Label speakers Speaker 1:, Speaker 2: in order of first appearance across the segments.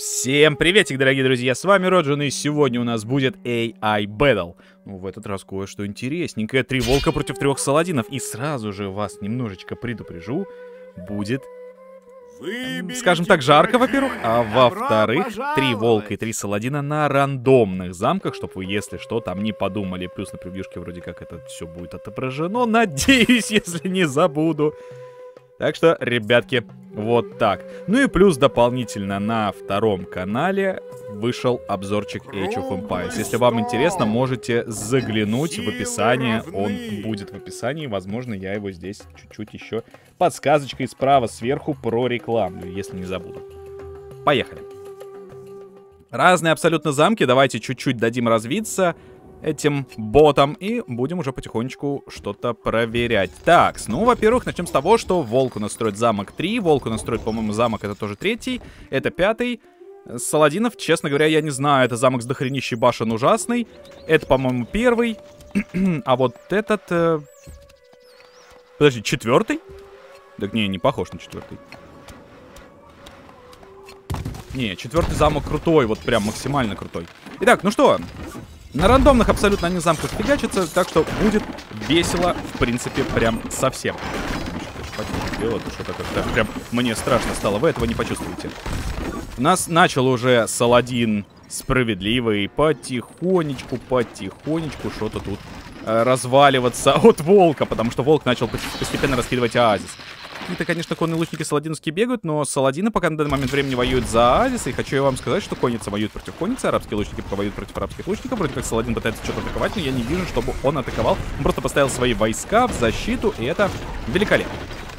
Speaker 1: Всем приветик, дорогие друзья, с вами Роджин, и сегодня у нас будет AI Battle. Ну, в этот раз кое-что интересненькое. 3 волка против 3 саладинов. И сразу же вас немножечко предупрежу, будет, скажем так, жарко, во-первых, а во-вторых, 3 волка и 3 саладина на рандомных замках, чтобы вы, если что, там не подумали. Плюс на превьюшке вроде как это все будет отображено, надеюсь, если не забуду. Так что, ребятки, вот так. Ну и плюс дополнительно на втором канале вышел обзорчик Age of Empires. Если вам интересно, можете заглянуть в описание. Он будет в описании. Возможно, я его здесь чуть-чуть еще подсказочкой справа сверху прорекламлю, если не забуду. Поехали. Разные абсолютно замки. Давайте чуть-чуть дадим развиться этим ботом и будем уже потихонечку что-то проверять. Так, ну, во-первых, начнем с того, что волк у нас строит замок 3, волк у нас строит, по-моему, замок это тоже 3, это 5. Саладинов, честно говоря, я не знаю, это замок с дохренищей башен ужасный, это, по-моему, 1. А вот этот... Подожди, 4? Так не похож на 4. Не, 4 замок крутой, вот прям максимально крутой. Итак, ну что... На рандомных абсолютно они замках фигачатся, так что будет весело, в принципе, прям совсем. Что-то как-то прям мне страшно стало, вы этого не почувствуете. У нас начал уже Саладин справедливый потихонечку что-то тут разваливаться от волка, потому что волк начал постепенно раскидывать оазис. Какие-то, конечно, конные лучники саладиновские бегают, но саладины пока на данный момент времени воюют за оазис. И хочу я вам сказать, что конница воюет против конницы, арабские лучники пока воюют против арабских лучников. Вроде как Саладин пытается что-то атаковать, но я не вижу, чтобы он атаковал. Он просто поставил свои войска в защиту, и это великолепно.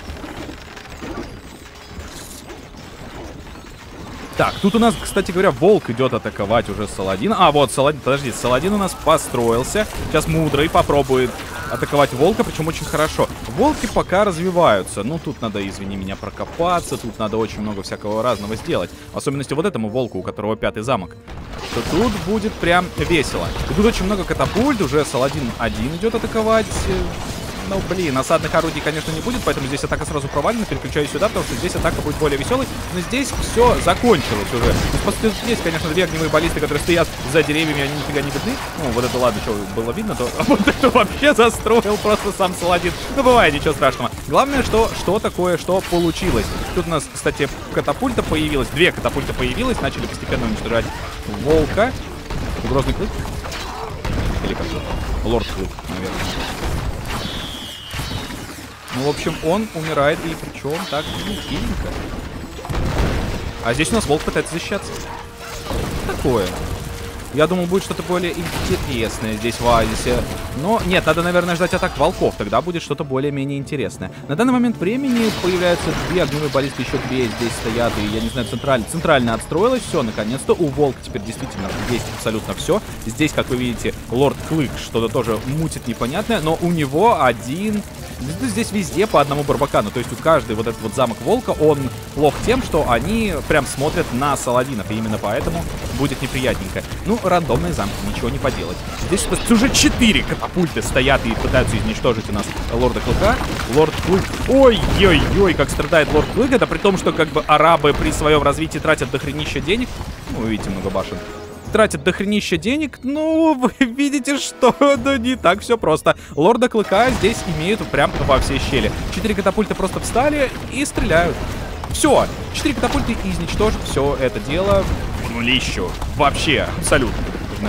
Speaker 1: Так, тут у нас, кстати говоря, волк идет атаковать уже Саладина. А, вот, Саладин, подожди, Саладин у нас построился. Сейчас мудрый попробует атаковать волка, причем очень хорошо. Волки пока развиваются. Ну, тут надо, извини меня, прокопаться. Тут надо очень много всякого разного сделать. В особенности вот этому волку, у которого 5 замок. То тут будет прям весело. И тут очень много катапульт. Уже Саладин 1 идет атаковать. Ну, блин, осадных орудий, конечно, не будет, поэтому здесь атака сразу провалена. Переключаюсь сюда, потому что здесь атака будет более веселой. Но здесь все закончилось уже. Ну, здесь, конечно, 2 огневые баллисты, которые стоят за деревьями, они нифига не видны. Ну, вот это ладно, что было видно, то... А вот это вообще застроил просто сам Саладин. Ну, бывает, ничего страшного. Главное, что такое, что получилось. Тут у нас, кстати, катапульта появилась. 2 катапульта появилось. Начали постепенно уничтожать волка. Грозный клык. Или как-то. Лорд клык, наверное. Ну, в общем, он умирает, и причем так нехиленько. А здесь у нас волк пытается защищаться. Такое. Я думал, будет что-то более интересное здесь в оазисе. Но нет, надо, наверное, ждать атак волков. Тогда будет что-то более-менее интересное. На данный момент времени появляются 2 огневые баллисты, еще 2 здесь стоят. И, я не знаю, центрально отстроилось все, наконец-то. У волка теперь действительно есть абсолютно все. Здесь, как вы видите, лорд Клык что-то тоже мутит непонятное. Но у него один... Здесь везде по одному барбакану. То есть у каждый вот этот вот замок волка, он плох тем, что они прям смотрят на саладинов. И именно поэтому будет неприятненько. Ну, рандомные замки, ничего не поделать. Здесь уже 4 катапульты стоят и пытаются изничтожить у нас лорда Клыка. Лорд Клык. Ой-ой-ой, как страдает лорд Клык. Это при том, что как бы арабы при своем развитии тратят дохренища денег. Ну, вы видите, много башен. Тратят дохренища денег, ну, вы видите, что ну, не так все просто. Лорда Клыка здесь имеют прям во все щели. 4 катапульта просто встали и стреляют. Все, 4 катапульта изничтожат все это дело в нулищу. Вообще, абсолютно.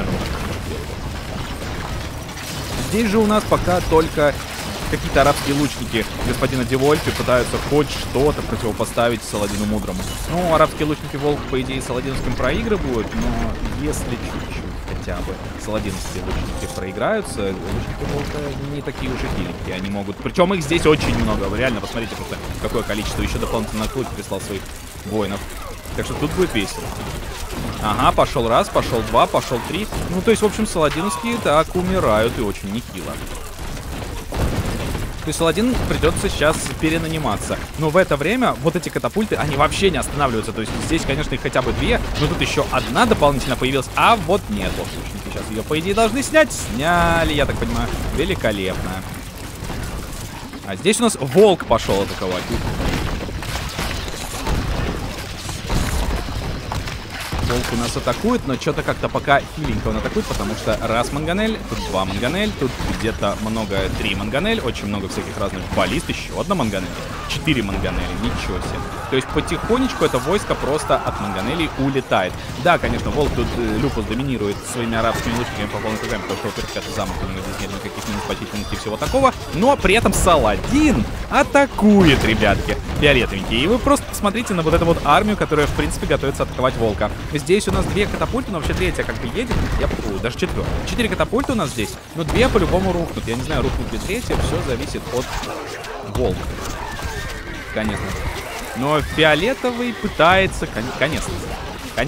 Speaker 1: Здесь же у нас пока только какие-то арабские лучники господина Девольфи пытаются хоть что-то противопоставить Саладину Мудрому. Ну, арабские лучники волк, по идее, Саладиновским проигрывают, но если чуть-чуть хотя бы саладиновские лучники проиграются, лучники волка не такие уж и хиленькие, они могут... Причем их здесь очень много, вы реально посмотрите просто, какое количество. Еще дополнительно Клык прислал своих воинов. Так что тут будет весело. Ага, пошел раз, пошел два, пошел 3. Ну, то есть, в общем, саладиновские так умирают и очень нехило. То есть Саладин придется сейчас перенаниматься. Но в это время вот эти катапульты, они вообще не останавливаются. То есть здесь, конечно, их хотя бы 2, но тут еще одна дополнительно появилась. А вот нет, вот лучники сейчас ее, по идее, должны снять. Сняли, я так понимаю. Великолепно. А здесь у нас волк пошел атаковать. Волк у нас атакует, но что-то как-то пока хиленько он атакует, потому что раз Манганель, тут 2 Манганель, тут где-то много 3 Манганель, очень много всяких разных баллист, еще одна Манганель, 4 Манганели, ничего себе. То есть потихонечку это войско просто от Манганелей улетает. Да, конечно, Волк тут Люпус доминирует своими арабскими лучниками по полной программе, потому что, во-первых, это замок, у него здесь нет никаких минус-почительностей и всего такого, но при этом Саладин атакует, ребятки, фиолетовенькие. И вы просто посмотрите на вот эту вот армию, которая, в принципе, готовится атаковать Волка. Здесь у нас 2 катапульты, но вообще 3-я как бы едет. Даже 4. 4 катапульты у нас здесь, но 2 по-любому рухнут. Я не знаю, рухнут ли 3-я, все зависит от Волка. Конечно. Но фиолетовый пытается... Конечно, да.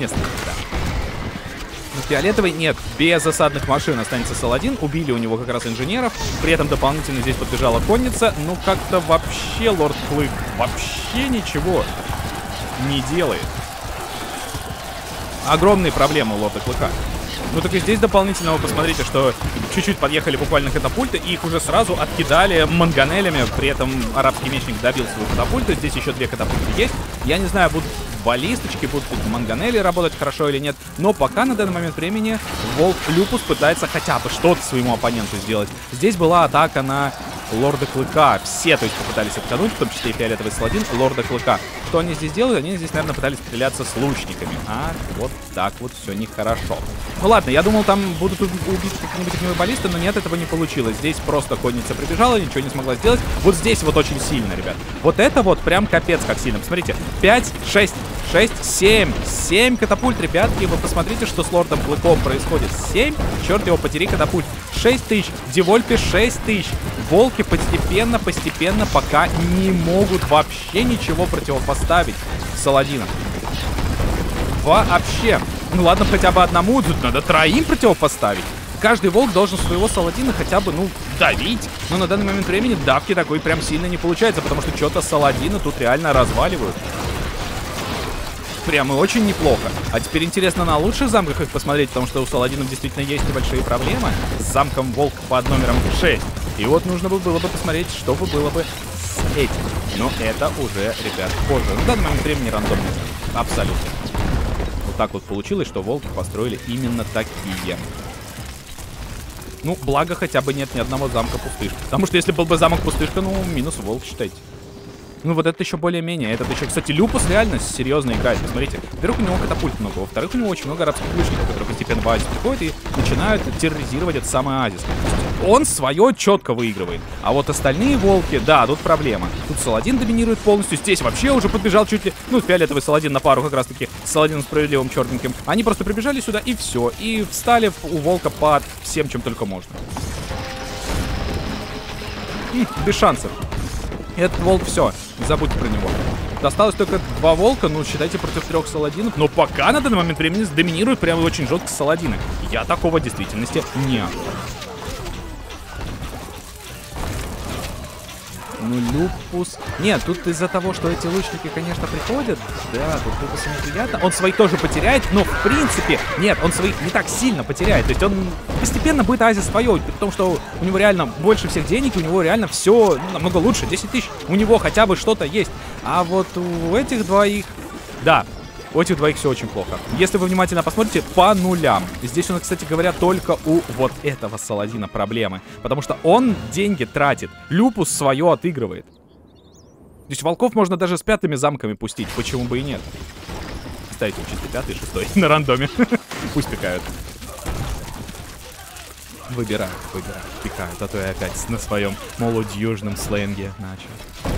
Speaker 1: Но фиолетовый нет. Без осадных машин останется Саладин. Убили у него как раз инженеров. При этом дополнительно здесь подбежала конница. Ну, как-то вообще Лорд Клык вообще ничего не делает. Огромные проблемы у Лорда Клыка. Ну так и здесь дополнительно вы посмотрите, что чуть-чуть подъехали буквально катапульты, и их уже сразу откидали манганелями. При этом арабский мечник добил свою катапульту. Здесь еще 2 катапульты есть. Я не знаю, будут баллисточки, будут манганели работать хорошо или нет. Но пока на данный момент времени Волк Люпус пытается хотя бы что-то своему оппоненту сделать. Здесь была атака на Лорда Клыка. Все, то есть, попытались обтянуть, в том числе и фиолетовый Саладин, Лорда Клыка. Что они здесь делают? Они здесь, наверное, пытались стреляться с лучниками. А вот так вот все нехорошо. Ну ладно, я думал, там будут убить какие-нибудь огневые баллисты, но нет, этого не получилось. Здесь просто конница прибежала, ничего не смогла сделать. Вот здесь вот очень сильно, ребят. Вот это вот прям капец как сильно. Посмотрите, 5, 6, 7 катапульт, ребятки. Вы посмотрите, что с Лордом Клыком происходит. 7, черт его потери, катапульт. 6 тысяч, Девольпе 6 тысяч. Волки постепенно, пока не могут вообще ничего противопоставить Саладину. Вообще. Ну ладно, хотя бы одному, тут надо 3 противопоставить. Каждый волк должен своего Саладина хотя бы, ну, давить. Но на данный момент времени давки такой прям сильно не получается, потому что что-то Саладина тут реально разваливают. Прямо очень неплохо. А теперь интересно на лучших замках их посмотреть, потому что у Саладинов действительно есть небольшие проблемы с замком Волк под номером 6. И вот нужно было бы посмотреть, что бы было бы с этим. Но это уже, ребят, позже. На данный момент времени рандомно. Абсолютно. Вот так вот получилось, что волки построили именно такие. Ну, благо хотя бы нет ни одного замка пустышка. Потому что если был бы замок пустышка, ну, минус волк, считайте. Ну, вот это еще более-менее. Этот еще, кстати, Люпус реально серьезно играет. Посмотрите. Во-первых, у него катапульт много. Во-вторых, у него очень много арабских лучников, которые постепенно в оазис приходят и начинают терроризировать этот самый оазис. Он свое четко выигрывает. А вот остальные волки, да, тут проблема. Тут Саладин доминирует полностью. Здесь вообще уже подбежал чуть ли... Ну, фиолетовый Саладин на пару как раз-таки с Саладином справедливым черненьким. Они просто прибежали сюда и все. И встали у волка под всем, чем только можно. Без шансов. Этот волк, все, не забудьте про него. Досталось только 2 волка, ну, считайте, против 3 Саладинов. Но пока на данный момент времени доминирует прямо очень жестко Саладины. Я такого в действительности не ожидал. Ну, Люпус... Нет, тут из-за того, что эти лучники, конечно, приходят. Да, тут Люпусу неприятно. Он своих тоже потеряет, но, в принципе... Нет, он своих не так сильно потеряет. То есть он постепенно будет оазис свое. Потому что у него реально больше всех денег, у него реально все намного лучше. 10 тысяч. У него хотя бы что-то есть. А вот у этих двоих... Да, у этих двоих все очень плохо. Если вы внимательно посмотрите, по нулям. Здесь у нас, кстати говоря, только у вот этого Саладина проблемы. Потому что он деньги тратит. Люпус свое отыгрывает. То есть волков можно даже с 5-ми замками пустить. Почему бы и нет? Ставите чисто 5-й, 6-й на рандоме. Пусть пикают. Выбирают, пикают. А то я опять на своем молодежном сленге начал.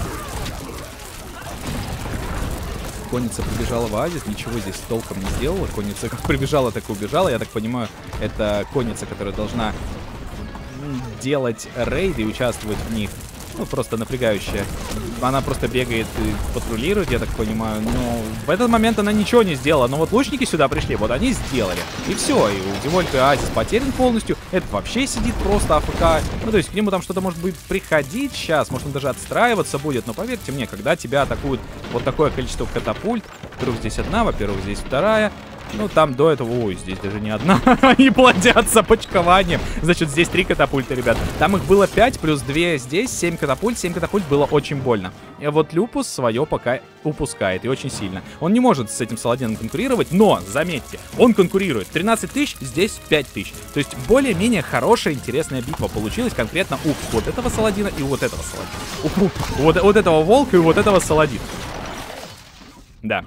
Speaker 1: Конница прибежала в оазис, ничего здесь толком не сделала. Конница как прибежала, так и убежала. Я так понимаю, это конница, которая должна делать рейды и участвовать в них. Ну, просто напрягающая. Она просто бегает и патрулирует, я так понимаю. Но в этот момент она ничего не сделала. Но вот лучники сюда пришли, вот они сделали. И все, и у Девольпе оазис потерян полностью. Этот вообще сидит просто АФК. Ну, то есть к нему там что-то может быть приходить сейчас. Может, он даже отстраиваться будет. Но поверьте мне, когда тебя атакуют вот такое количество катапульт. Во-первых, здесь одна, во-первых, здесь вторая. Ну, там до этого... Ой, здесь даже не одна. Они плодятся почкованием. Значит, здесь 3 катапульты, ребят. Там их было 5, плюс 2 здесь. 7 катапульт. 7 катапульт было очень больно. И вот Люпус свое пока упускает. И очень сильно. Он не может с этим Саладином конкурировать. Но, заметьте, он конкурирует. 13 тысяч, здесь 5 тысяч. То есть, более-менее хорошая, интересная битва получилась конкретно у вот этого Саладина и вот этого Саладина. Вот этого волка и вот этого Саладина. Да.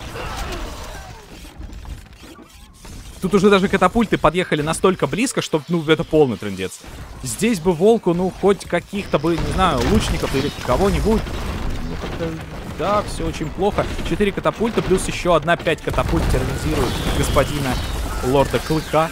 Speaker 1: Тут уже даже катапульты подъехали настолько близко, что, ну, это полный трындец. Здесь бы волку, ну, хоть каких-то бы, не знаю, лучников или кого-нибудь. Ну, как-то, да, все очень плохо. 4 катапульта, плюс еще одна 5 катапульт терроризирует господина Лорда Клыка.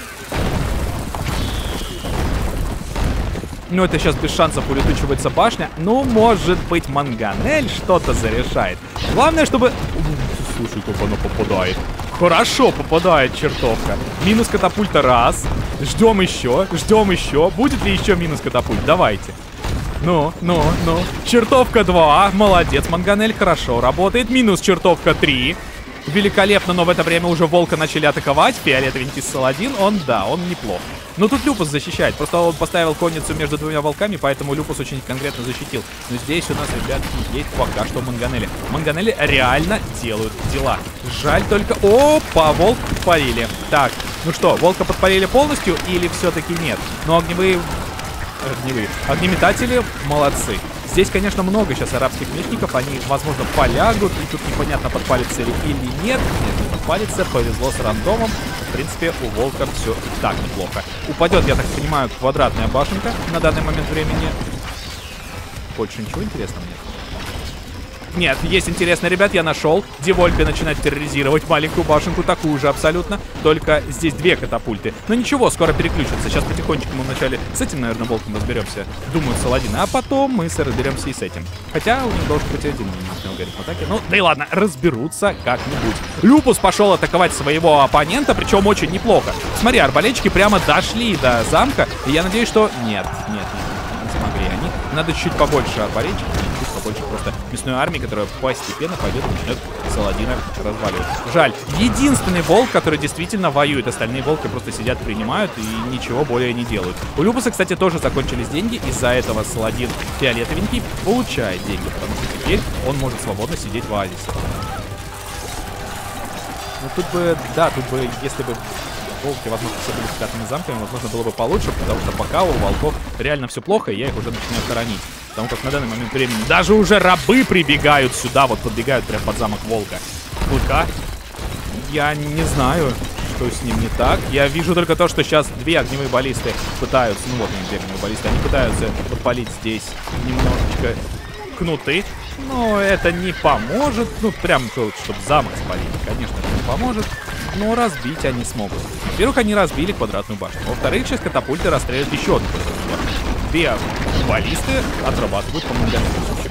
Speaker 1: Ну, это сейчас без шансов улетучивается башня. Ну, может быть, Манганель что-то зарешает. Главное, чтобы... Слушай, как оно попадает. Хорошо попадает чертовка. Минус катапульта раз. Ждем еще, ждем еще. Будет ли еще минус катапульт? Давайте. Ну. Чертовка 2. Молодец, Манганель, хорошо работает. Минус чертовка 3. Великолепно, но в это время уже волка начали атаковать. Фиолетовенький Саладин, он неплох. Но тут Люпус защищает. Просто он поставил конницу между двумя волками, поэтому Люпус очень конкретно защитил. Но здесь у нас, ребятки, есть пока что Манганели. Манганели реально делают дела. Жаль только... Опа, волк подпалили. Так, ну что, волка подпалили полностью или все-таки нет? Но огнеметатели молодцы. Здесь, конечно, много сейчас арабских мечников. Они, возможно, полягут. И тут непонятно, подпалится или нет. Нет, не подпалится. Повезло с рандомом. В принципе, у волка все так неплохо. Упадет, я так понимаю, квадратная башенка на данный момент времени. Больше ничего интересного нет. Нет, есть интересно, ребят, я нашел. Девольпе начинает терроризировать маленькую башенку, такую же абсолютно. Только здесь 2 катапульты. Но ничего, скоро переключится. Сейчас потихонечку мы вначале с этим, наверное, волком разберемся. Думаю, Саладина. А потом мы разберемся и с этим. Хотя у них должен быть один алгоритм атаки. Ну, да и ладно, разберутся как-нибудь. Люпус пошел атаковать своего оппонента, причем очень неплохо. Смотри, арбалетчики прямо дошли до замка. И я надеюсь, что... Нет, не смогли они. Надо чуть побольше арбалетчиков. Больше просто мясной армии, которая постепенно пойдет и начнет Саладина разваливать. Жаль. Единственный волк, который действительно воюет. Остальные волки просто сидят, принимают и ничего более не делают. У Люпуса, кстати, тоже закончились деньги. Из-за этого Саладин фиолетовенький получает деньги, потому что теперь он может свободно сидеть в оазисе. Ну тут бы, да, если бы волки, возможно, все были с 5 замками, возможно, было бы получше, потому что пока у волков реально все плохо, и я их уже начинаю хоронить. Потому как на данный момент времени даже уже рабы прибегают сюда, вот подбегают прямо под замок волка. Клыка. Я не знаю, что с ним не так. Я вижу только то, что сейчас 2 огневые баллисты пытаются, ну вот они, 2 огневые баллисты, они пытаются подпалить здесь немножечко кнуты. Но это не поможет. Ну, прям, чтобы замок спалить, конечно, это не поможет. Но разбить они смогут. Во-первых, они разбили квадратную башню. Во-вторых, сейчас катапульты расстреляют еще одну квадратную башню. 2 баллисты отрабатывают по Манганелю.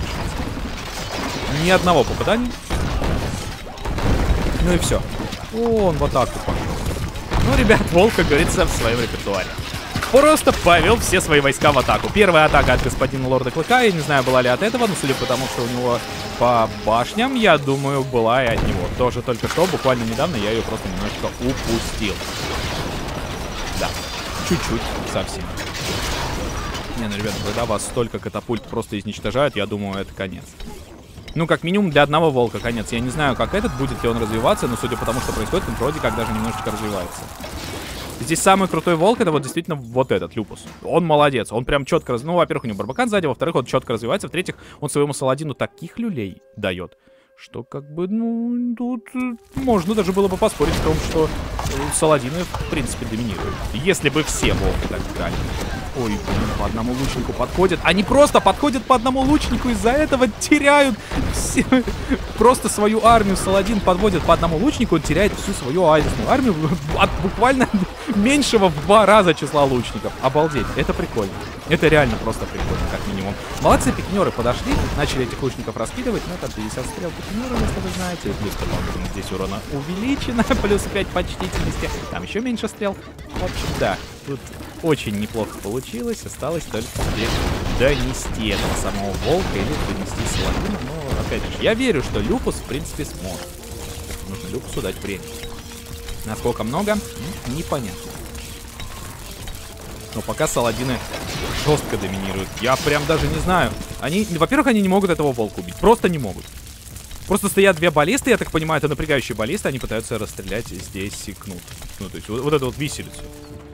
Speaker 1: Ни одного попадания. Ну и все. Он в атаку пошел. Ну, ребят, волк, как говорится, в своем репертуаре. Просто повел все свои войска в атаку. Первая атака от господина Лорда Клыка. Я не знаю, была ли от этого, но судя по тому, что у него по башням, я думаю, была и от него. Тоже только что, буквально недавно, я ее просто немножечко упустил. Да, чуть-чуть, совсем. Не, ну, ребята, когда вас столько катапульт просто изничтожают, я думаю, это конец. Ну, как минимум, для одного волка конец. Я не знаю, как этот, будет ли он развиваться, но судя по тому, что происходит, он вроде как даже немножечко развивается. Здесь самый крутой волк, это вот действительно вот этот, Люпус. Он молодец, он прям четко... Ну, во-первых, у него барбакан сзади, во-вторых, он четко развивается, в-третьих, он своему Саладину таких люлей дает, что как бы, ну, тут можно даже было бы поспорить в том, что Саладины, в принципе, доминируют. Если бы все волки так играли. Ой, блин, по одному лучнику подходят. Они просто подходят по одному лучнику, из-за этого теряют все... Просто свою армию. Саладин подводит по одному лучнику, он теряет всю свою оазисную армию от буквально меньшего в 2 раза числа лучников. Обалдеть, это прикольно. Это реально просто прикольно, как минимум. Молодцы, пикинеры подошли, начали этих лучников раскидывать. Ну, там 50 стрел пикинеры, если вы знаете. Плюс здесь урона увеличено, плюс 5 почтительности. Там еще меньше стрел. В общем, да, тут очень неплохо получилось. Осталось только теперь донести этого самого волка или донести Саладина. Но, опять же, я верю, что Люпус, в принципе, сможет. Нужно Люпусу дать время. Насколько много, непонятно. Но пока Саладины жестко доминируют. Я прям даже не знаю. Во-первых, они не могут этого волка убить. Просто не могут. Просто стоят две баллисты, я так понимаю, это напрягающие баллисты. Они пытаются расстрелять здесь и кнут. Ну, то есть вот эту вот виселицу.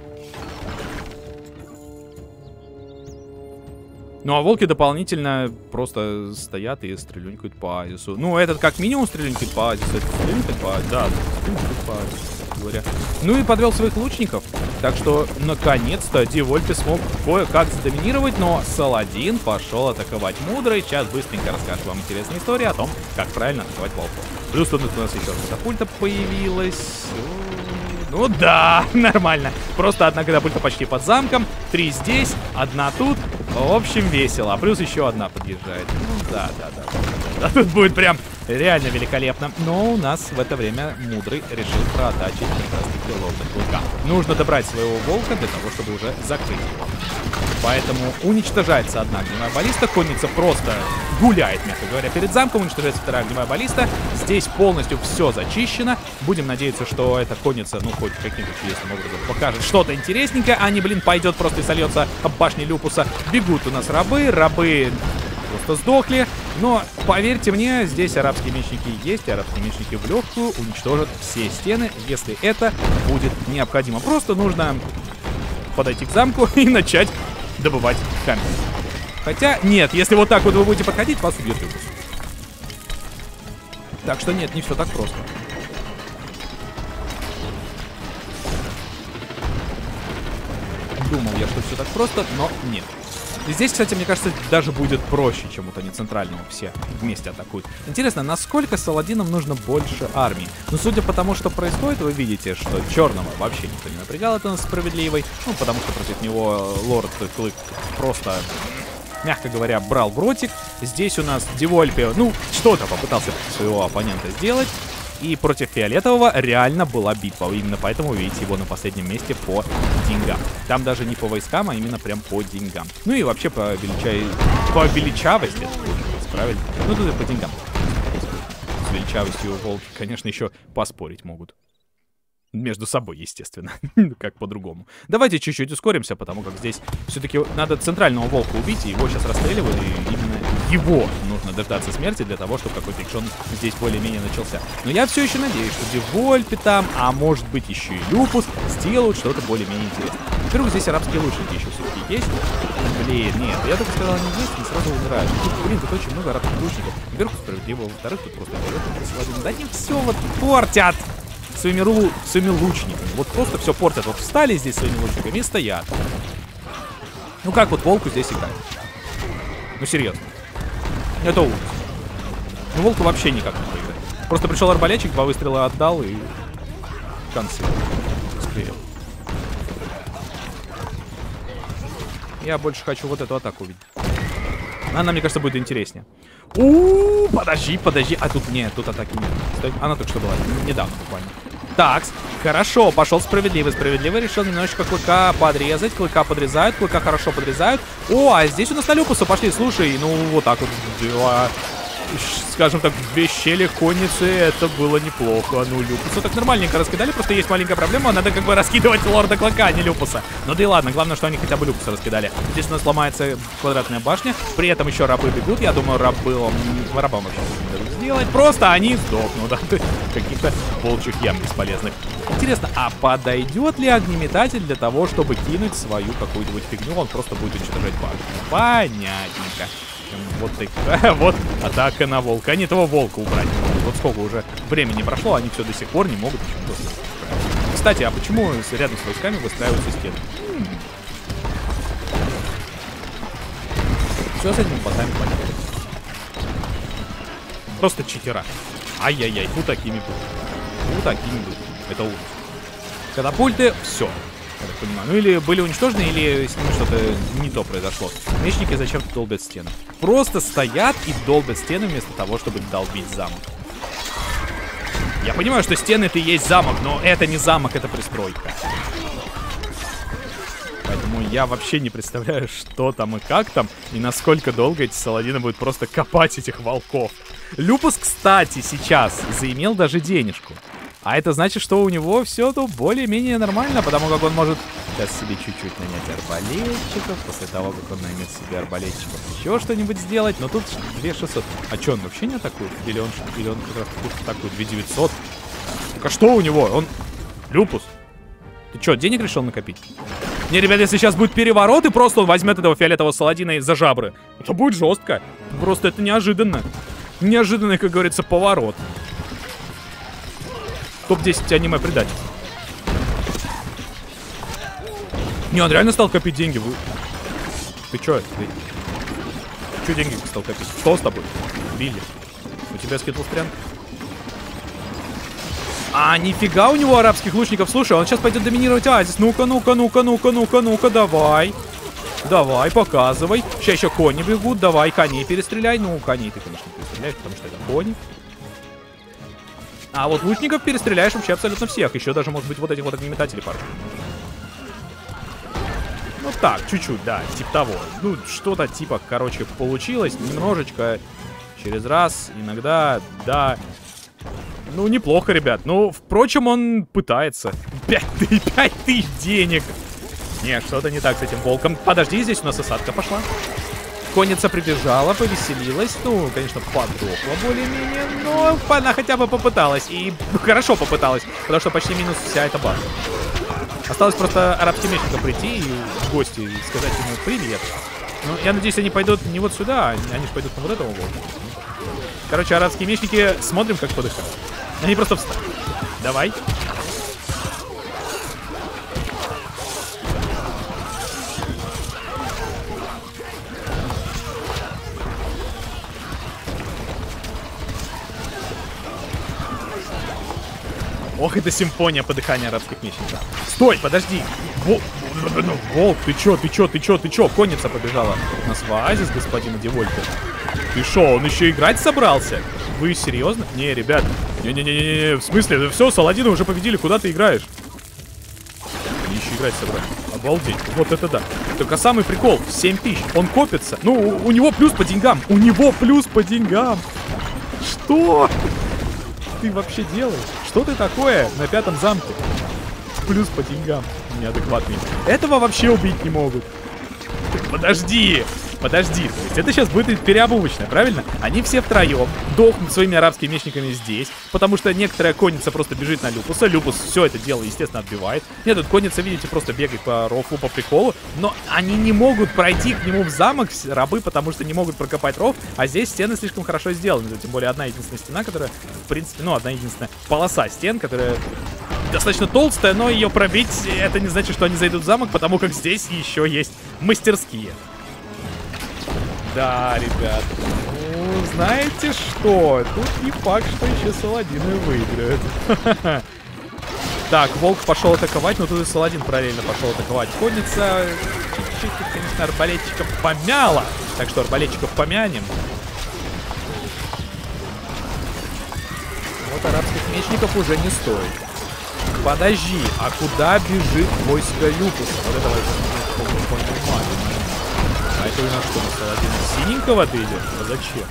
Speaker 1: Ну, а волки дополнительно просто стоят и стрелюнькают по Азису. Ну, этот как минимум стрелюнькает по Азису, этот стрелюнькает по Азису. Да, стрелюнькает по Азису, говоря. Ну и подвел своих лучников. Так что, наконец-то, Девольпе смог кое-как задоминировать, но Саладин пошел атаковать мудрый. Сейчас быстренько расскажу вам интересную историю о том, как правильно атаковать волков. Плюс тут у нас еще катапульта появилась. Ну да, нормально. Просто одна катапульта почти под замком, 3 здесь, одна тут. В общем, весело. А плюс еще одна подъезжает. Ну да. А тут будет прям реально великолепно. Но у нас в это время мудрый решил проатачить как раз таки лорда Клыка. Нужно добрать своего волка для того, чтобы уже закрыть его. Поэтому уничтожается одна огневая баллиста. Конница просто гуляет, мягко говоря, перед замком. Уничтожается вторая огневая баллиста. Здесь полностью все зачищено. Будем надеяться, что эта конница, ну, хоть каким-то чудесным образом покажет что-то интересненькое, а не, блин, пойдет просто и сольется об башне Люпуса. Бегут у нас рабы. Рабы просто сдохли. Но, поверьте мне, здесь арабские мечники есть. И арабские мечники в легкую уничтожат все стены, если это будет необходимо. Просто нужно подойти к замку и начать добывать камень. Хотя, нет, если вот так вот вы будете подходить, вас убьет Люпус. Так что нет, не все так просто. Думал я, что все так просто, но нет. Здесь, кстати, мне кажется, даже будет проще, чем вот они центрального все вместе атакуют. Интересно, насколько Саладинам нужно больше армии? Ну, судя по тому, что происходит, вы видите, что черного вообще никто не напрягал, это справедливый. Ну, потому что против него лорд Клык просто, мягко говоря, брал в ротик. Здесь у нас Девольпе, ну, что-то попытался своего оппонента сделать. И против фиолетового реально была битва. Именно поэтому вы видите его на последнем месте по деньгам. Там даже не по войскам, а именно прям по деньгам. Ну и вообще по величавости. Правильно? Ну тут и по деньгам. С величавостью волки, конечно, еще поспорить могут. Между собой, естественно. Как по-другому. Давайте чуть-чуть ускоримся, потому как здесь все-таки надо центрального волка убить, и его сейчас расстреливают, и именно его нужно дождаться смерти для того, чтобы какой-то экшон здесь более-менее начался. Но я все еще надеюсь, что Девольпе там, а может быть еще и Люпус, сделают что-то более-менее интересное. Во-первых, здесь арабские лучники еще все-таки есть. Блин, нет, я только сказал, они есть, и сразу умирают. Тут, блин, тут очень много арабских лучников. Во-первых, справедливо, во-вторых, тут просто да не все вот портят своими лучниками. Вот просто все портят. Вот встали здесь своими лучниками и стоят. Ну как вот волку здесь играть? Ну серьезно. Это ужас. Ну волку вообще никак не поиграть. Просто пришел арбалетчик, 2 выстрела отдал и в конце склеил. Я больше хочу вот эту атаку увидеть. Она, мне кажется, будет интереснее. Подожди. А тут нет, тут атаки нет. Стой. Она только что была. Недавно буквально. Так, хорошо, пошел справедливый. Справедливый решил немножечко Клыка подрезать. Клыка подрезают, Клыка хорошо подрезают. О, а здесь у нас на Люпуса пошли. Слушай, ну вот так вот. Скажем так, 2 щели конницы, это было неплохо. Ну, Люпуса так нормальненько раскидали. Просто есть маленькая проблема. Надо как бы раскидывать лорда Клыка, а не Люпуса. Ну да и ладно, главное, что они хотя бы Люпуса раскидали. Здесь у нас ломается квадратная башня. При этом еще рабы бегут. Я думаю, рабам вообще не дадут сделать. Просто они сдохнут от каких-то волчьих ям бесполезных. Интересно, а подойдет ли огнеметатель для того, чтобы кинуть свою какую-нибудь фигню? Он просто будет уничтожать башню. Понятненько. Вот такая вот атака на волка. Они этого волка убрать не могут. Вот сколько уже времени прошло, они все до сих пор не могут почему-то справиться. Кстати, а почему рядом с войсками выстраиваются стены? Все с этим ботами понятно. Просто читера. Ай-яй-яй, фу такими будут. Это ужас. Катапульты, все. Я так понимаю. Ну или были уничтожены, или с ними что-то не то произошло. Мечники зачем-то долбят стены. Просто стоят и долбят стены вместо того, чтобы долбить замок. Я понимаю, что стены это и есть замок, но это не замок, это пристройка. Поэтому я вообще не представляю, что там и как там, и насколько долго эти Саладины будут просто копать этих волков. Люпус, кстати, сейчас заимел даже денежку. А это значит, что у него все тут более-менее нормально, потому как он может сейчас себе чуть-чуть нанять арбалетчиков. После того, как он наймет себе арбалетчиков, еще что-нибудь сделать. Но тут 2600. А что, он вообще не атакует? Или он как раз тут атакует 2900? Так а что у него? Он... Люпус. Ты что, денег решил накопить? Не, ребят, если сейчас будет переворот, и просто он возьмет этого фиолетового Саладина за жабры, это будет жестко. Просто это неожиданно. Неожиданный, как говорится, поворот. Топ-10 аниме предательств. Не, он реально стал копить деньги. Ты чё? Чё деньги стал копить? Что с тобой? Билли. У тебя скидл стрян? А, нифига у него арабских лучников. Слушай, он сейчас пойдет доминировать оазис. Ну-ка, ну-ка, ну-ка, ну-ка, ну-ка, ну-ка, давай. Давай, показывай. Сейчас еще кони бегут. Давай, коней перестреляй. Ну, коней ты, конечно, перестреляешь, потому что это кони. А вот лучников перестреляешь вообще абсолютно всех. Еще даже, может быть, вот этих вот огнеметателей пару. Ну так, чуть-чуть, да, типа того. Ну, что-то типа, короче, получилось. Немножечко. Через раз. Иногда, да. Ну, неплохо, ребят. Ну, впрочем, он пытается. 5000 денег. Не, что-то не так с этим волком. Подожди, здесь у нас осадка пошла. Конница прибежала, повеселилась. Ну, конечно, подохла более-менее. Но она хотя бы попыталась. И хорошо попыталась. Потому что почти минус вся эта база. Осталось просто арабским мечникам прийти и в гости и сказать ему привет. Ну, я надеюсь, они пойдут не вот сюда, они же пойдут на вот этого волка. Короче, арабские мечники, смотрим, как подыхают. Они просто встали. Давай. Ох, это симфония подыхания арабских мечников. Стой, подожди. Волк, ты чё? Конница побежала. У нас в оазис, господин Деволька. Ты шо, он еще играть собрался? Вы серьезно? Не, ребят. Не-не-не-не, в смысле? Все, Саладина уже победили, куда ты играешь? Они еще играть собрались. Обалдеть, вот это да. Только самый прикол, 7000, он копится. Ну, у него плюс по деньгам. У него плюс по деньгам. Что ты вообще делаешь? Что ты такое на 5-м замке? Плюс по деньгам. Неадекватный. Этого вообще убить не могут. Подожди. Подожди, то есть это сейчас будет переобувочная, правильно? Они все втроем дохнут своими арабскими мечниками здесь, потому что некоторая конница просто бежит на Люпуса. Люпус все это дело, естественно, отбивает. Нет, тут конница, видите, просто бегает по рофу, по приколу, но они не могут пройти к нему в замок, рабы, потому что не могут прокопать ров, а здесь стены слишком хорошо сделаны. Тем более одна единственная стена, которая, в принципе, ну, одна единственная полоса стен, которая достаточно толстая, но ее пробить, это не значит, что они зайдут в замок, потому как здесь еще есть мастерские. Да, ребят, ну, знаете что? Тут не факт, что еще Саладины выиграют. Так, волк пошел атаковать, но тут и Саладин параллельно пошел атаковать. Конница чуть-чуть, конечно, арбалетчиков помяла. Так что арбалетчиков помянем. Вот арабских мечников уже не стоит. Подожди, а куда бежит войско Люпуса? Вот это А это у нас что, на Саладина синенького ты идешь? А зачем?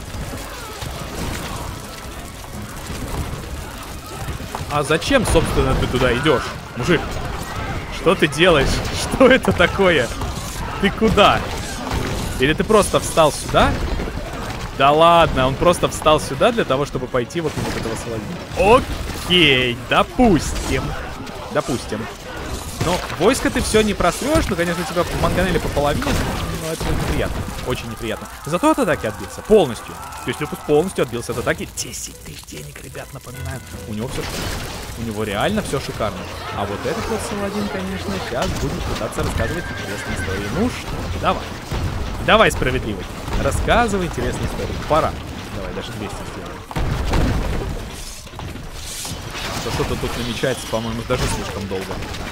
Speaker 1: А зачем, собственно, ты туда идешь, мужик? Что ты делаешь? Что это такое? Ты куда? Или ты просто встал сюда? Да ладно, он просто встал сюда для того, чтобы пойти вот на этого Саладина. Окей, допустим. Допустим. Но войско ты все не просрешь, ну, конечно, тебя манганели по половине, но это неприятно, очень неприятно. Зато от атаки отбился, полностью. То есть Люпус полностью отбился от атаки. 10 000 денег, ребят, напоминаю. У него все шикарно. У него реально все шикарно. А вот этот вот Саладин, конечно, сейчас будет пытаться рассказывать интересные истории. Ну что, давай. Давай, справедливый. Рассказывай интересные истории. Пора. Давай, даже 200 сделаем. Что-то тут намечается, по-моему, даже слишком долго.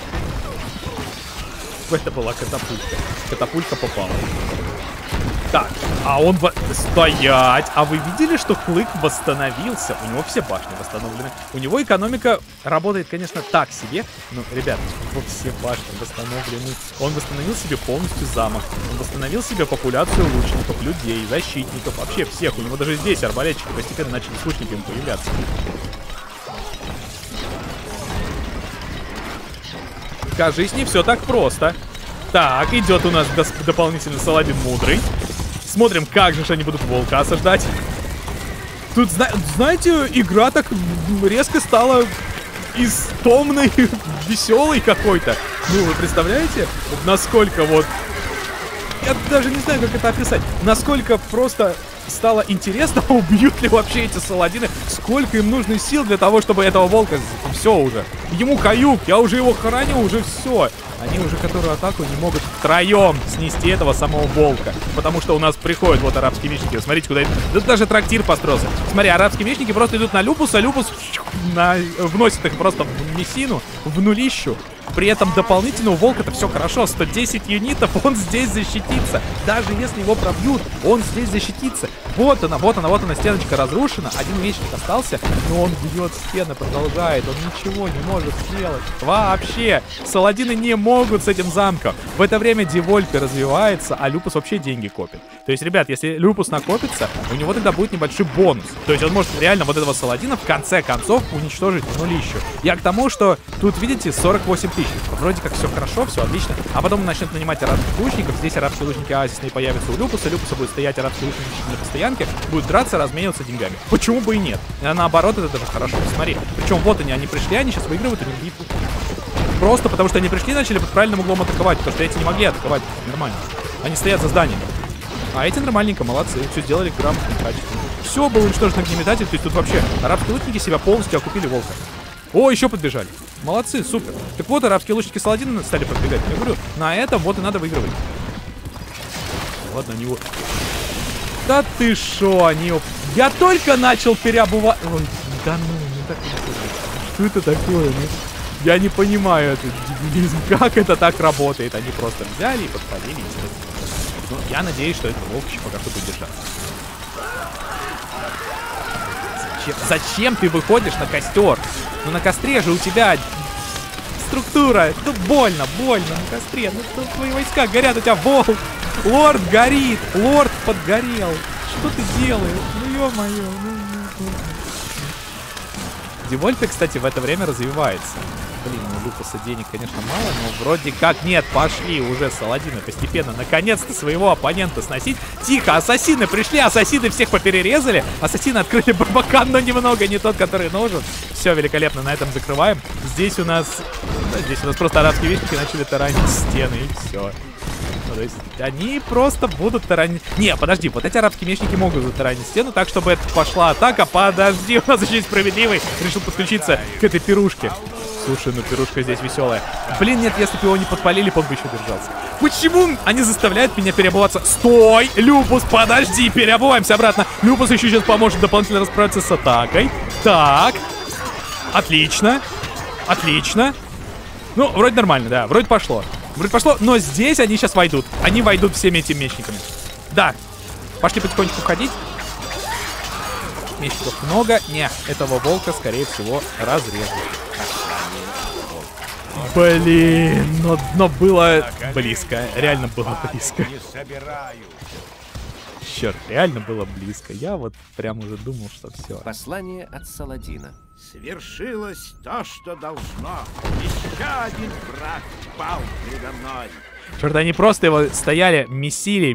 Speaker 1: Это была катапульта. Катапульта попала. Так, а он... Стоять! А вы видели, что Клык восстановился? У него все башни восстановлены. У него экономика работает, конечно, так себе. Но, ребят, у него все башни восстановлены. Он восстановил себе полностью замок. Он восстановил себе популяцию лучников, людей, защитников. Вообще всех. У него даже здесь арбалетчики постепенно начали с лучниками появляться. кажись, не все так просто. Так, идет у нас дополнительно Саладин Мудрый. Смотрим, как же они будут волка осаждать. Тут, знаете, игра так резко стала из томной, веселой какой-то. Ну, вы представляете, насколько вот... Я даже не знаю, как это описать. Насколько просто стало интересно, убьют ли вообще эти Саладины. Сколько им нужно сил для того, чтобы этого волка... Все уже. Ему каюк, я уже его хороню, уже все. Они уже которую атаку не могут втроем снести этого самого волка. Потому что у нас приходят вот арабские мечники. Смотрите, куда... Тут даже трактир построился. Смотри, арабские мечники просто идут на Люпуса. Люпус вносит их просто в мессину, в нулищу. При этом дополнительно у волка-то все хорошо. 110 юнитов, он здесь защитится. Даже если его пробьют, он здесь защитится. Вот она, стеночка разрушена. Один мечник остался, но он бьет стены, продолжает. Он ничего не может сделать. Вообще. Саладины не могут с этим замком. В это время Девольпе развивается, а Люпус вообще деньги копит. То есть, ребят, если Люпус накопится, у него тогда будет небольшой бонус. То есть он может реально вот этого Саладина в конце концов уничтожить в нулищу. Я к тому, что тут, видите, 48 тысяч. Вроде как все хорошо, все отлично. А потом он начнет нанимать арабских лучников. Здесь арабские лучники оазисные появятся у Люпуса. Люпуса будет стоять арабские лучники на постоянке. Будет драться, размениваться деньгами. Почему бы и нет? Наоборот, это даже хорошо. Смотри. Причем вот они пришли, они сейчас выигрывают у них битву. Просто потому что они пришли и начали под правильным углом атаковать. Потому что эти не могли атаковать нормально. Они стоят за зданием. А эти нормальненько, молодцы. Все сделали грамотно, качественно. Все было уничтожено огнеметатель. То есть тут вообще арабские лучники себя полностью окупили волка. О, еще подбежали. Молодцы, супер. Так вот, арабские лучники Саладина стали подбегать. Я говорю, на этом вот и надо выигрывать. Ладно, они его... Да ты шо, они его... Я только начал переобувать... Ой, да ну, не так не... Что это такое? Я не понимаю этот дебилизм. Как это так работает? Они просто взяли и подпалили. Ну, я надеюсь, что этот волк еще пока что будет держаться. Зачем ты выходишь на костер? Ну на костре же у тебя структура. Ну больно на костре. Ну твои войска горят, у тебя волк. Лорд горит. Лорд подгорел. Что ты делаешь? Ну ё-моё. Девольпе, кстати, в это время развивается. Блин, у Люпуса денег, конечно, мало, но вроде как нет, пошли уже Саладины постепенно наконец-то своего оппонента сносить. Тихо, ассасины пришли, ассасины всех поперерезали. Ассасины открыли барбакан, но немного не тот, который нужен. Все, великолепно, на этом закрываем. Здесь у нас просто арабские мечники начали таранить стены, и все. Ну, то есть они просто будут таранить... Не, подожди, вот эти арабские мечники могут затаранить стену так, чтобы это пошла атака. Подожди, у нас еще и справедливый решил подключиться к этой пирушке. Слушай, ну пирушка здесь веселая. Блин, нет, если бы его не подпалили, он бы еще держался. Почему они заставляют меня переобуваться? Стой! Люпус, подожди, переобуваемся обратно. Люпус еще сейчас поможет дополнительно расправиться с атакой. Так. Отлично. Отлично. Ну, вроде нормально, да, вроде пошло. Вроде пошло, но здесь они сейчас войдут. Они войдут всеми этими мечниками. Да. Пошли потихонечку входить. Мечников много. Не, этого волка, скорее всего, разрежут. Блин, но было близко. Реально было близко. Черт, реально было близко. Я вот прям уже думал, что все.
Speaker 2: Послание от Саладина.
Speaker 3: Свершилось то, что должно. Еще один враг пал передо мной.
Speaker 1: Черт, они просто его стояли, месили.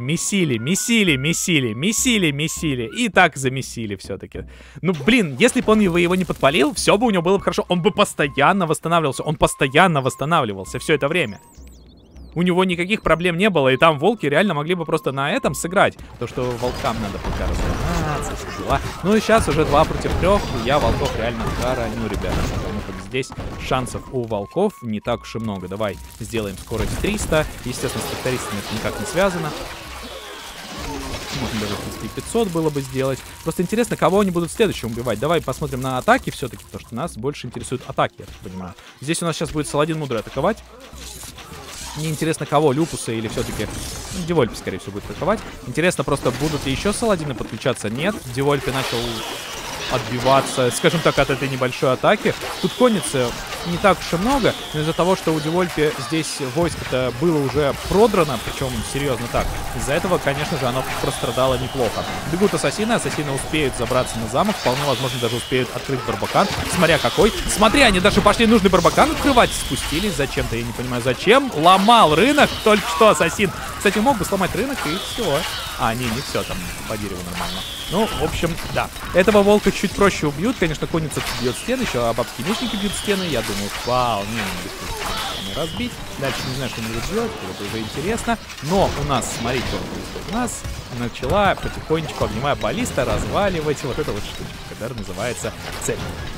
Speaker 1: И так замесили все-таки. Ну, блин, если бы он его не подпалил, все бы у него было бы хорошо. Он бы постоянно восстанавливался. Он постоянно восстанавливался все это время. У него никаких проблем не было. И там волки реально могли бы просто на этом сыграть. То, что волкам надо пока разогнаться, все дела. Ну и сейчас уже 2 против 3. И я волков реально хороню, ребята. Потому что здесь шансов у волков не так уж и много. Давай сделаем скорость 300. Естественно, с трактористами это никак не связано. Можно даже, в принципе, 500 было бы сделать. Просто интересно, кого они будут следующим убивать. Давай посмотрим на атаки все-таки, потому что нас больше интересуют атаки, я так понимаю. Здесь у нас сейчас будет Саладин Мудрый атаковать. Мне интересно, кого, Люпуса или все-таки Девольпе, скорее всего, будет атаковать. Интересно просто, будут ли еще Саладины подключаться? Нет, Девольпе начал отбиваться, скажем так, от этой небольшой атаки. Тут конницы не так уж и много, но из-за того, что у Девольпе здесь войско-то было уже продрано, причем серьезно так, из-за этого, конечно же, оно прострадало неплохо. Бегут ассасины успеют забраться на замок, вполне возможно, даже успеют открыть Барбакан. Смотря какой. Смотри, они даже пошли нужный Барбакан открывать, спустились зачем-то, я не понимаю зачем. Ломал рынок, только что ассасин. Кстати, мог бы сломать рынок и все. А, не все, там по дереву нормально. Ну, в общем, да. Этого волка чуть проще убьют. Конечно, конница бьет стены, еще а бабские мечники бьют стены. Я думаю, вполне разбить. Дальше не знаю, что они будут делать, это уже интересно. Но у нас, смотрите, что происходит. У нас начала потихонечку огневая баллиста разваливать вот эту вот штучку, которая называется цель.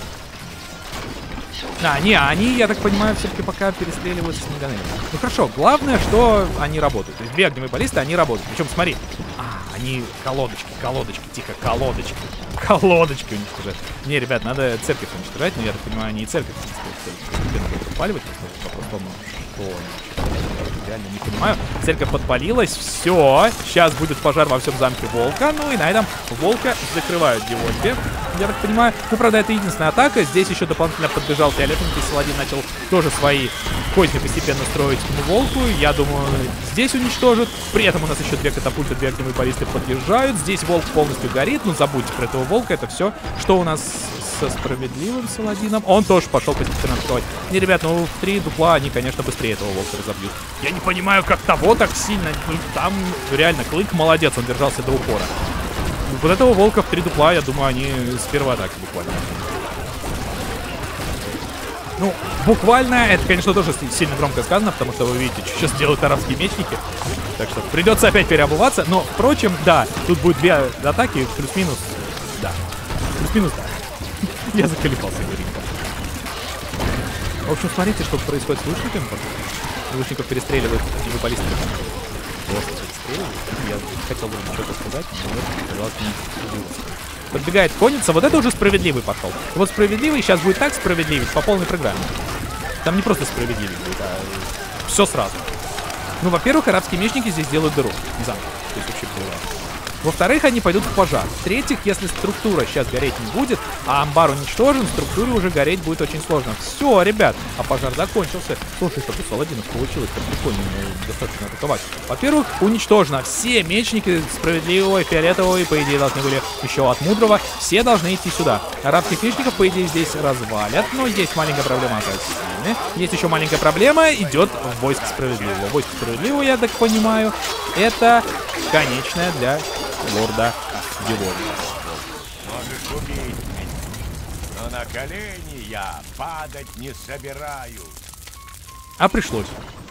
Speaker 1: Они, я так понимаю, все-таки пока перестреливаются с Ниганелем. Ну хорошо, главное, что они работают. То есть две огневые баллисты, они работают. Причем, смотри, они колодочки, тихо, колодочки уничтожают. Не, ребят, надо церковь уничтожать, но я так понимаю, они и церковь не подпаливать, по-простому, что реально не понимаю. Церковь подпалилась, все, сейчас будет пожар во всем замке Волка, ну и на этом Волка закрывают Девольпе. Я так понимаю, ну, правда, это единственная атака. Здесь еще дополнительно подбежал фиолетовенький Саладин, начал тоже свои козни постепенно строить к этому Волку. Я думаю, здесь уничтожит. При этом у нас еще две катапульты, две огневые баллисты подъезжают. Здесь Волк полностью горит, но забудьте про этого Волка, это все. Что у нас со справедливым Саладином? Он тоже пошел постепенно открывать. Не, ребят, ну, в 3 дупла они, конечно, быстрее этого Волка разобьют. Я не понимаю, как того так сильно. Там реально Клык молодец, он держался до упора. Вот этого Волка в 3 дупла, я думаю, они с первой атаки буквально. Ну, буквально, это, конечно, тоже сильно громко сказано, потому что вы видите, что сейчас делают арабские мечники. Так что придется опять переобуваться. Но, впрочем, да, тут будет 2 атаки, плюс-минус, да. Плюс-минус, да. Я заколебался, говорить. В общем, смотрите, что происходит с лучниками. Лучников перестреливают баллисты. Просто перестреливают. Я хотел бы что-то сказать, но это оказалось не. Подбегает конница, вот это уже справедливый пошел. И вот справедливый сейчас будет так справедливый по полной программе. Там не просто справедливый будет, а все сразу. Ну, во-первых, арабские мечники здесь делают дыру. Замок. То есть вообще плевать. Во-вторых, они пойдут в пожар. В-третьих, если структура сейчас гореть не будет, а амбар уничтожен, структуре уже гореть будет очень сложно. Все, ребят, а пожар закончился. Слушай, что тут Саладинов получилось, как прикольно достаточно атаковать. Во-первых, уничтожено. Все мечники справедливого, фиолетового, и, по идее, должны были еще от мудрого. Все должны идти сюда. Арабских мечников, по идее, здесь развалят. Но есть маленькая проблема ассасины. Есть еще маленькая проблема. Идет войско справедливого. Войско справедливого, я так понимаю, это конечная для лорда Девольпа.
Speaker 3: Можешь убить меня, но на колени я падать не собираюсь.
Speaker 1: А пришлось.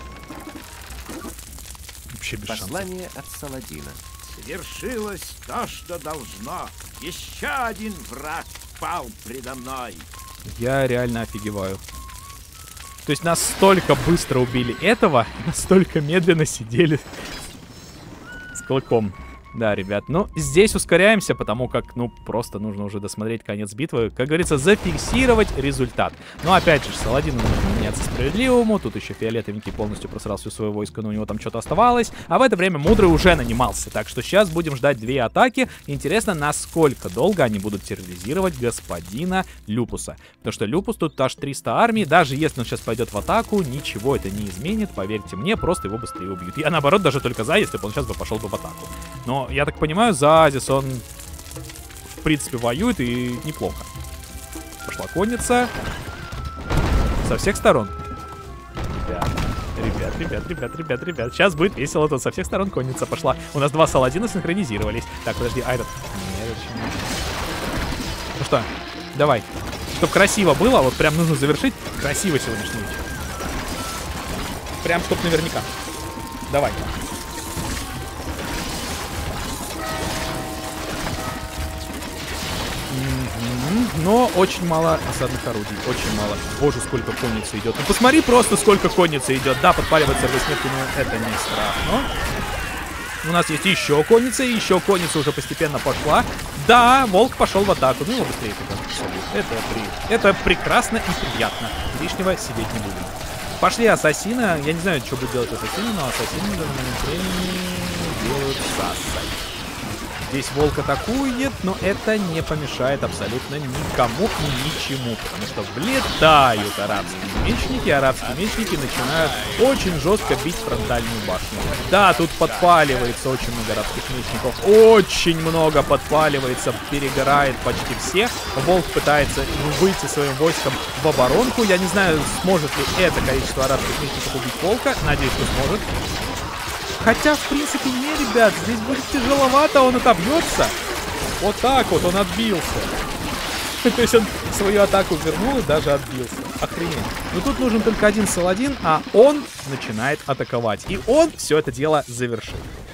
Speaker 1: Вообще без
Speaker 2: Послание от Саладина.
Speaker 3: Свершилось то, что должно. Еще один враг пал предо мной.
Speaker 1: Я реально офигеваю. То есть настолько быстро убили этого, настолько медленно сидели с Клыком. Да, ребят, ну, здесь ускоряемся, потому как, ну, просто нужно уже досмотреть конец битвы. Как говорится, зафиксировать результат. Но, опять же, Саладину нужно меняться справедливому. Тут еще фиолетовенький полностью просрал все свое войско, но у него там что-то оставалось. А в это время Мудрый уже нанимался. Так что сейчас будем ждать 2 атаки. Интересно, насколько долго они будут терроризировать господина Люпуса. Потому что Люпус тут аж 300 армий. Даже если он сейчас пойдет в атаку, ничего это не изменит. Поверьте мне, просто его быстрее убьют. Я, наоборот, даже только за, если бы он сейчас пошел бы в атаку. Но я так понимаю, за Азис он, в принципе, воюет и неплохо. Пошла конница. Со всех сторон. Ребят. Сейчас будет весело. Тут со всех сторон конница пошла. У нас 2 Саладина синхронизировались. Так, подожди, этот. Нет, ну что, давай. Чтоб красиво было, вот прям нужно завершить красиво сегодняшний вечер. Прям чтоб наверняка. Давай. Но очень мало осадных орудий, очень мало. Боже, сколько конницы идет. Ну посмотри просто, сколько конницы идет. Да, подпаливается рвоснетки, но это не страшно. У нас есть еще конница, и еще конница уже постепенно пошла. Да, волк пошел в атаку. Ну его быстрее это прекрасно и приятно. Лишнего сидеть не будем. Пошли ассасины. Я не знаю, что будет делать ассасины, но ассасины в данный момент времени делают с ассой. Здесь волк атакует, но это не помешает абсолютно никому и ничему, потому что влетают арабские мечники начинают очень жестко бить фронтальную башню. Да, тут подпаливается очень много арабских мечников, очень много подпаливается, перегорает почти все. Волк пытается выйти своим войском в оборонку. Я не знаю, сможет ли это количество арабских мечников убить волка. Надеюсь, что сможет. Хотя, в принципе, не, ребят, здесь будет тяжеловато, он отобьется. Вот так вот он отбился. То есть он свою атаку вернул и даже отбился. Охренеть. Но тут нужен только один Саладин, а он начинает атаковать. И он все это дело завершит.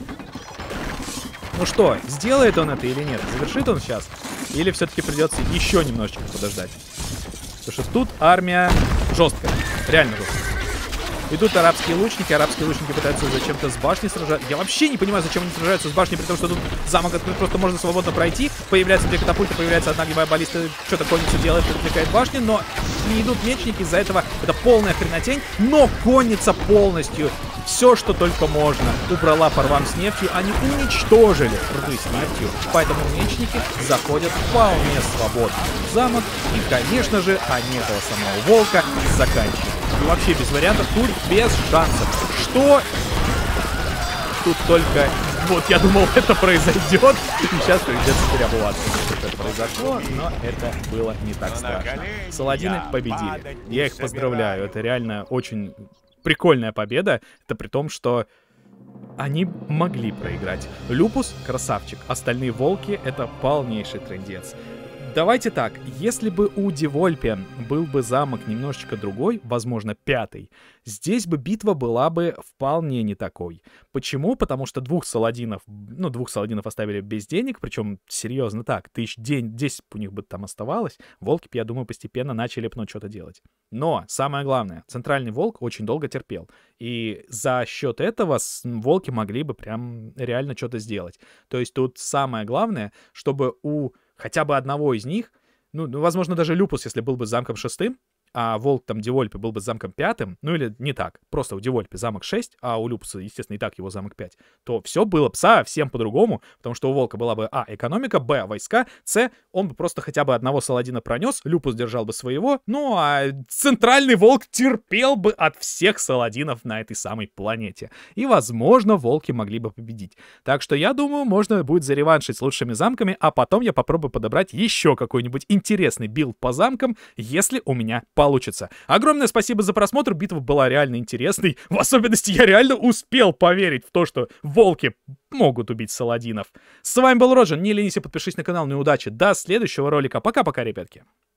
Speaker 1: Ну что, сделает он это или нет? Завершит он сейчас? Или все-таки придется еще немножечко подождать? Потому что тут армия жесткая. Реально жесткая. Идут арабские лучники пытаются зачем-то с башней сражаться. Я вообще не понимаю, зачем они сражаются с башней, при том, что тут замок открыт, просто можно свободно пройти. Появляются две катапульты, появляется одна огневая баллиста, что-то конница делает, отвлекает башни, но не идут мечники, из-за этого это полная хренотень. Но конница полностью, все, что только можно, убрала порвам с нефтью, они уничтожили руды с нефтью, поэтому мечники заходят вполне свободно в замок, и, конечно же, они этого самого волка заканчивают. И вообще без вариантов, тут без шансов. Что? Тут только... Вот, я думал, это произойдет. И сейчас придется переобуваться. Это произошло, но это было не так страшно. Саладины победили. Я их поздравляю. Это реально очень прикольная победа. Это при том, что они могли проиграть. Люпус — красавчик. Остальные волки — это полнейший трындец. Давайте так, если бы у Девольпе был бы замок немножечко другой, возможно, 5-й, здесь бы битва была бы вполне не такой. Почему? Потому что двух саладинов оставили без денег, причем серьезно так, 10 у них бы там оставалось, волки, я думаю, постепенно начали бы что-то делать. Но самое главное, центральный волк очень долго терпел, и за счет этого волки могли бы прям реально что-то сделать. То есть тут самое главное, чтобы у хотя бы одного из них, ну, возможно, даже Люпус, если был бы замком 6-м, а волк там Девольпе был бы замком 5-м, ну или не так, просто у Девольпе замок 6, а у Люпуса, естественно, и так его замок 5, то все было бы совсем по-другому, потому что у волка была бы экономика, войска, он бы просто хотя бы одного Саладина пронес, Люпус держал бы своего, ну а центральный волк терпел бы от всех Саладинов на этой самой планете. И, возможно, волки могли бы победить. Так что я думаю, можно будет зареваншить с лучшими замками, а потом я попробую подобрать еще какой-нибудь интересный билд по замкам, если у меня получится. Огромное спасибо за просмотр, битва была реально интересной. В особенности я реально успел поверить в то, что волки могут убить Саладинов. С вами был Роджер, не ленись и подпишись на канал, ну и удачи. До следующего ролика. Пока-пока, ребятки.